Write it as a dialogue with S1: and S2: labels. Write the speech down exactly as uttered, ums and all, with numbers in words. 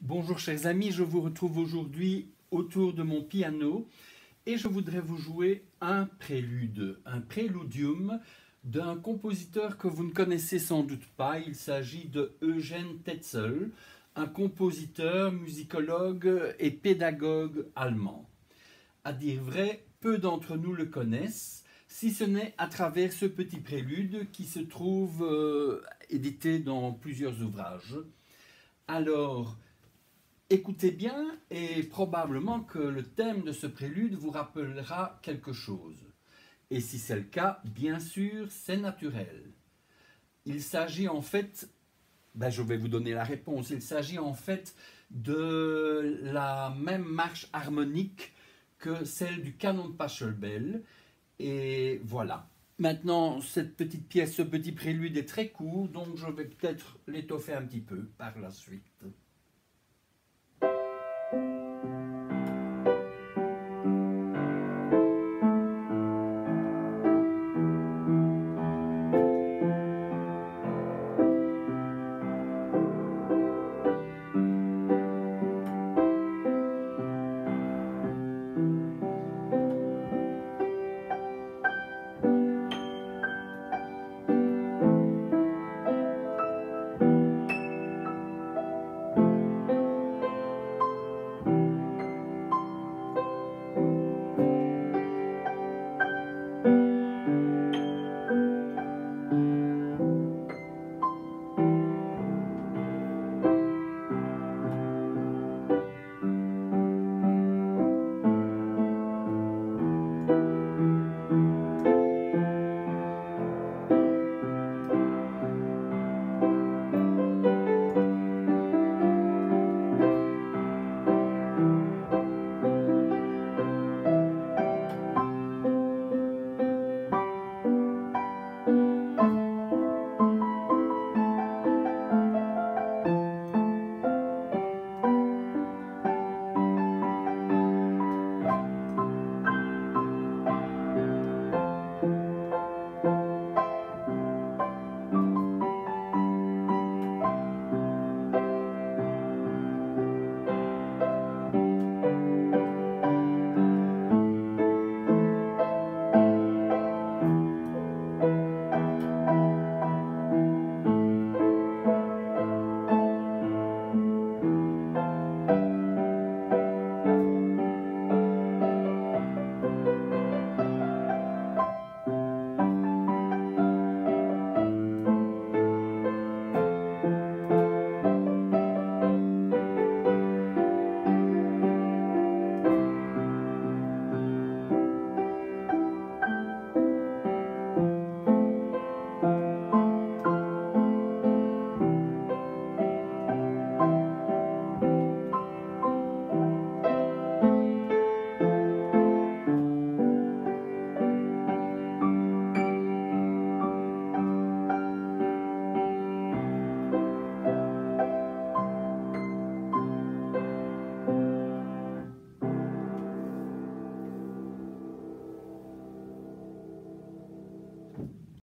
S1: Bonjour chers amis, je vous retrouve aujourd'hui autour de mon piano et je voudrais vous jouer un prélude, un préludium d'un compositeur que vous ne connaissez sans doute pas. Il s'agit de Eugen Tetzel, un compositeur, musicologue et pédagogue allemand. À dire vrai, peu d'entre nous le connaissent, si ce n'est à travers ce petit prélude qui se trouve euh, édité dans plusieurs ouvrages. Alors, écoutez bien et probablement que le thème de ce prélude vous rappellera quelque chose. Et si c'est le cas, bien sûr, c'est naturel. Il s'agit en fait, ben je vais vous donner la réponse, il s'agit en fait de la même marche harmonique que celle du canon de Pachelbel. Et voilà. Maintenant, cette petite pièce, ce petit prélude est très court, donc je vais peut-être l'étoffer un petit peu par la suite.